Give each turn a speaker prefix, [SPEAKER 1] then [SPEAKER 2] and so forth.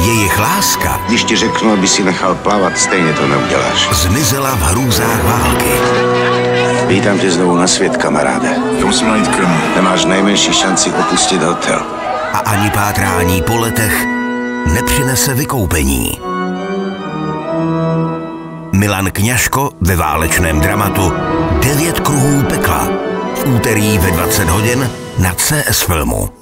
[SPEAKER 1] Jejich láska,
[SPEAKER 2] když ti řeknu, aby si nechal plavat, stejně to neuděláš.
[SPEAKER 1] zmizela v hrůzách války.
[SPEAKER 2] Vítám tě znovu na svět, kamaráde.
[SPEAKER 3] Já musím najít krm.
[SPEAKER 2] Nemáš nejmenší šanci opustit hotel.
[SPEAKER 1] A ani pátrání po letech nepřinese vykoupení. Milan Kňažko ve válečném dramatu 9 kruhů pekla. V úterý ve 20 hodin na CS Filmu.